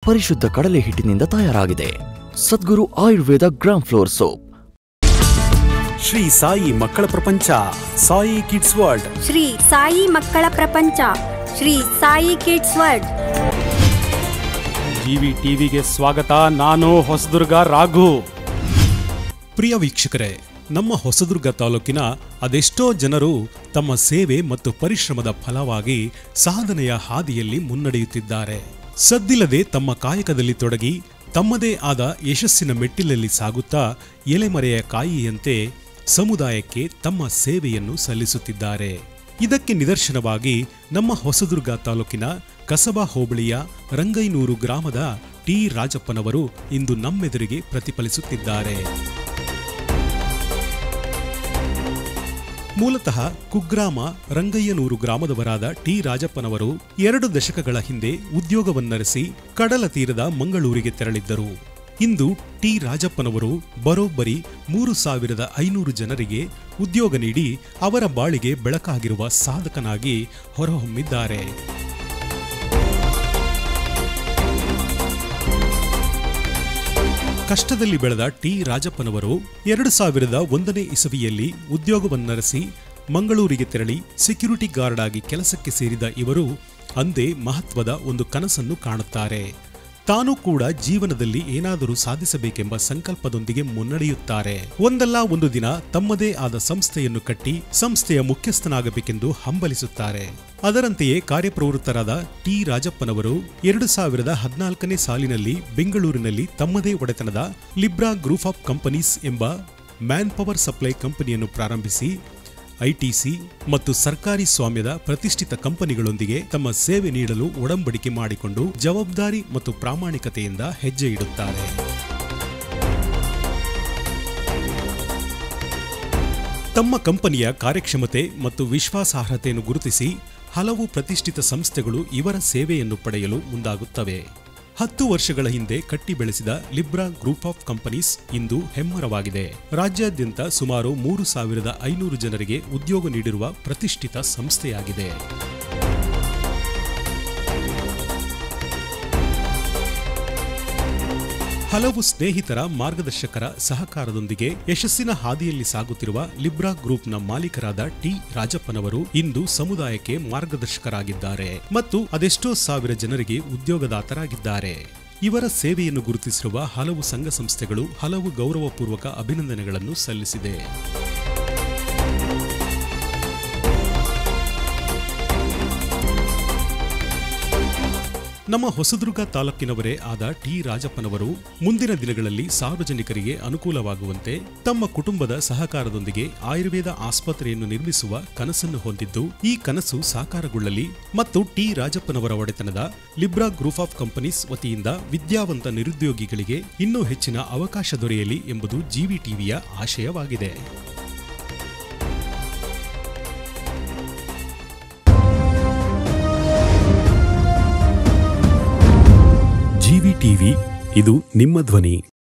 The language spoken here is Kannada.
ಪರಿಶುದ್ಧ ಕಡಲೆ ಹಿಟ್ಟಿನಿಂದ ತಯಾರಾಗಿದೆ. Sadguru Ayurveda gram flour soap. Shri Sai ಮಕ್ಕಳ ಪ್ರಪಂಚ, ಸಾಯಿ ಕಿಡ್ಸ್ ವರ್ಲ್ಡ್. ಶ್ರೀ ಸಾಯಿ ಮಕ್ಕಳ ಪ್ರಪಂಚ, Shri Sai kids world. GV ಟಿವಿಗೆ ಸ್ವಾಗತ. ನಾನು ಹೊಸದುರ್ಗ ರಾಘು. ಪ್ರಿಯ ವೀಕ್ಷಕರೇ, ನಮ್ಮ ಹೊಸದುರ್ಗ ತಾಲೂಕಿನ ಅದೆಷ್ಟೋ ಜನರು ತಮ್ಮ ಸೇವೆ ಮತ್ತು ಪರಿಶ್ರಮದ ಫಲವಾಗಿ ಸಾಧನೆಯ ಹಾದಿಯಲ್ಲಿ ಮುನ್ನಡೆಯುತ್ತಿದ್ದಾರೆ. ಸದ್ದಿಲ್ಲದೆ ತಮ್ಮ ಕಾಯಕದಲ್ಲಿ ತೊಡಗಿ ತಮ್ಮದೇ ಆದ ಯಶಸ್ಸಿನ ಮೆಟ್ಟಿಲಲ್ಲಿ ಸಾಗುತ್ತಾ ಎಲೆಮರೆಯ ಕಾಯಿಯಂತೆ ಸಮುದಾಯಕ್ಕೆ ತಮ್ಮ ಸೇವೆಯನ್ನು ಸಲ್ಲಿಸುತ್ತಿದ್ದಾರೆ. ಇದಕ್ಕೆ ನಿದರ್ಶನವಾಗಿ ನಮ್ಮ ಹೊಸದುರ್ಗ ತಾಲೂಕಿನ ಕಸಬಾ ಹೋಬಳಿಯ ರಂಗೈನೂರು ಗ್ರಾಮದ ಟಿ ರಾಜಪ್ಪನವರು ಇಂದು ನಮ್ಮೆದುರಿಗೆ ಪ್ರತಿಫಲಿಸುತ್ತಿದ್ದಾರೆ. ಮೂಲತಃ ಕುಗ್ರಾಮ ರಂಗಯ್ಯನೂರು ಗ್ರಾಮದವರಾದ ಟಿ ರಾಜಪ್ಪನವರು 2 ದಶಕಗಳ ಹಿಂದೆ ಉದ್ಯೋಗವನ್ನರಸಿ ಕಡಲ ತೀರದ ಮಂಗಳೂರಿಗೆ ತೆರಳಿದ್ದರು. ಇಂದು ಟಿ ರಾಜಪ್ಪನವರು ಬರೋಬ್ಬರಿ 3500 ಜನರಿಗೆ ಉದ್ಯೋಗ ನೀಡಿ ಅವರ ಬಾಳಿಗೆ ಬೆಳಕಾಗಿರುವ ಸಾಧಕನಾಗಿ ಹೊರಹೊಮ್ಮಿದ್ದಾರೆ. ಕಷ್ಟದಲ್ಲಿ ಬೆಳೆದ ಟಿ ರಾಜಪ್ಪನವರು 2001ನೇ ಇಸವಿಯಲ್ಲಿ ಉದ್ಯೋಗವನ್ನರಸಿ ಮಂಗಳೂರಿಗೆ ತೆರಳಿ ಸೆಕ್ಯೂರಿಟಿ ಗಾರ್ಡ್ ಆಗಿ ಕೆಲಸಕ್ಕೆ ಸೇರಿದ ಇವರು ಅಂದೇ ಮಹತ್ವದ ಒಂದು ಕನಸನ್ನು ಕಾಣುತ್ತಾರೆ. ತಾನೂ ಕೂಡ ಜೀವನದಲ್ಲಿ ಏನಾದರೂ ಸಾಧಿಸಬೇಕೆಂಬ ಸಂಕಲ್ಪದೊಂದಿಗೆ ಮುನ್ನಡೆಯುತ್ತಾರೆ. ಒಂದಲ್ಲ ಒಂದು ದಿನ ತಮ್ಮದೇ ಆದ ಸಂಸ್ಥೆಯನ್ನು ಕಟ್ಟಿ ಸಂಸ್ಥೆಯ ಮುಖ್ಯಸ್ಥನಾಗಬೇಕೆಂದು ಹಂಬಲಿಸುತ್ತಾರೆ. ಅದರಂತೆಯೇ ಕಾರ್ಯಪ್ರವೃತ್ತರಾದ ಟಿ ರಾಜಪ್ಪನವರು 2014ನೇ ಸಾಲಿನಲ್ಲಿ ಬೆಂಗಳೂರಿನಲ್ಲಿ ತಮ್ಮದೇ ಒಡೆತನದ ಲಿಬ್ರಾ ಗ್ರೂಪ್ ಆಫ್ ಕಂಪನೀಸ್ ಎಂಬ ಮ್ಯಾನ್ ಪವರ್ ಸಪ್ಲೈ ಕಂಪನಿಯನ್ನು ಪ್ರಾರಂಭಿಸಿ ಐಟಿಸಿ ಮತ್ತು ಸರ್ಕಾರಿ ಸ್ವಾಮ್ಯದ ಪ್ರತಿಷ್ಠಿತ ಕಂಪನಿಗಳೊಂದಿಗೆ ತಮ್ಮ ಸೇವೆ ನೀಡಲು ಒಡಂಬಡಿಕೆ ಮಾಡಿಕೊಂಡು ಜವಾಬ್ದಾರಿ ಮತ್ತು ಪ್ರಾಮಾಣಿಕತೆಯಿಂದ ಹೆಜ್ಜೆ ಇಡುತ್ತಾರೆ. ತಮ್ಮ ಕಂಪನಿಯ ಕಾರ್ಯಕ್ಷಮತೆ ಮತ್ತು ವಿಶ್ವಾಸಾರ್ಹತೆಯನ್ನು ಗುರುತಿಸಿ ಹಲವು ಪ್ರತಿಷ್ಠಿತ ಸಂಸ್ಥೆಗಳು ಇವರ ಸೇವೆಯನ್ನು ಪಡೆಯಲು ಮುಂದಾಗುತ್ತವೆ. 10 ವರ್ಷಗಳ ಹಿಂದೆ ಕಟ್ಟಿ ಬೆಳೆಸಿದ ಲಿಬ್ರಾ ಗ್ರೂಪ್ ಆಫ್ ಕಂಪನೀಸ್ ಇಂದು ಹೆಮ್ಮರವಾಗಿದೆ. ರಾಜ್ಯಾದ್ಯಂತ ಸುಮಾರು 3500 ಜನರಿಗೆ ಉದ್ಯೋಗ ನೀಡಿರುವ ಪ್ರತಿಷ್ಠಿತ ಸಂಸ್ಥೆಯಾಗಿದೆ. ಹಲವು ಸ್ನೇಹಿತರ ಮಾರ್ಗದರ್ಶಕರ ಸಹಕಾರದೊಂದಿಗೆ ಯಶಸ್ಸಿನ ಹಾದಿಯಲ್ಲಿ ಸಾಗುತ್ತಿರುವ ಲಿಬ್ರಾ ಗ್ರೂಪ್ನ ಮಾಲೀಕರಾದ ಟಿ ರಾಜಪ್ಪನವರು ಇಂದು ಸಮುದಾಯಕ್ಕೆ ಮಾರ್ಗದರ್ಶಕರಾಗಿದ್ದಾರೆ ಮತ್ತು ಅದೆಷ್ಟೋ ಸಾವಿರ ಜನರಿಗೆ ಉದ್ಯೋಗದಾತರಾಗಿದ್ದಾರೆ. ಇವರ ಸೇವೆಯನ್ನು ಗುರುತಿಸಿರುವ ಹಲವು ಸಂಘ ಸಂಸ್ಥೆಗಳು ಹಲವು ಗೌರವಪೂರ್ವಕ ಅಭಿನಂದನೆಗಳನ್ನು ಸಲ್ಲಿಸಿದೆ. ನಮ್ಮ ಹೊಸದುರ್ಗ ತಾಲೂಕಿನವರೇ ಆದ ಟಿ ರಾಜಪ್ಪನವರು ಮುಂದಿನ ದಿನಗಳಲ್ಲಿ ಸಾರ್ವಜನಿಕರಿಗೆ ಅನುಕೂಲವಾಗುವಂತೆ ತಮ್ಮ ಕುಟುಂಬದ ಸಹಕಾರದೊಂದಿಗೆ ಆಯುರ್ವೇದ ಆಸ್ಪತ್ರೆಯನ್ನು ನಿರ್ಮಿಸುವ ಕನಸನ್ನು ಹೊಂದಿದ್ದು, ಈ ಕನಸು ಸಾಕಾರಗೊಳ್ಳಲಿ ಮತ್ತು ಟಿ ರಾಜಪ್ಪನವರ ಒಡೆತನದ ಲಿಬ್ರಾ ಗ್ರೂಪ್ ಆಫ್ ಕಂಪನೀಸ್ ವತಿಯಿಂದ ವಿದ್ಯಾವಂತ ನಿರುದ್ಯೋಗಿಗಳಿಗೆ ಇನ್ನೂ ಹೆಚ್ಚಿನ ಅವಕಾಶ ದೊರೆಯಲಿ ಎಂಬುದು ಜಿವಿ ಟಿವಿಯ ಆಶಯವಾಗಿದೆ. ಜಿವಿ ಟಿವಿ, ಇದು ನಿಮ್ಮ ಧ್ವನಿ.